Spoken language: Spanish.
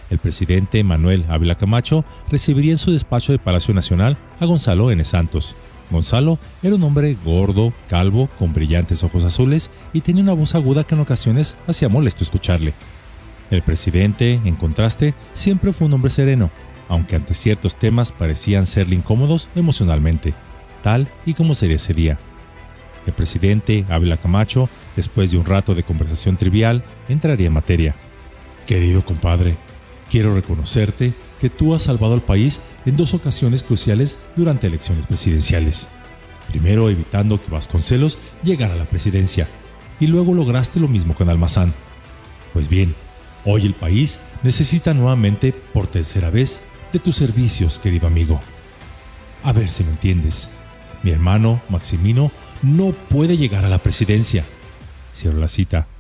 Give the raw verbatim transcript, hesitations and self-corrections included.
el presidente Manuel Ávila Camacho recibiría en su despacho de Palacio Nacional a Gonzalo N. Santos. Gonzalo era un hombre gordo, calvo, con brillantes ojos azules y tenía una voz aguda que en ocasiones hacía molesto escucharle. El presidente, en contraste, siempre fue un hombre sereno, aunque ante ciertos temas parecían serle incómodos emocionalmente, tal y como sería ese día. El presidente Ávila Camacho, después de un rato de conversación trivial, entraría en materia. Querido compadre, quiero reconocerte que tú has salvado al país en dos ocasiones cruciales durante elecciones presidenciales. Primero evitando que Vasconcelos llegara a la presidencia y luego lograste lo mismo con Almazán. Pues bien, hoy el país necesita nuevamente, por tercera vez, de tus servicios, querido amigo. A ver si me entiendes. Mi hermano, Maximino, no puede llegar a la presidencia. Cierro la cita.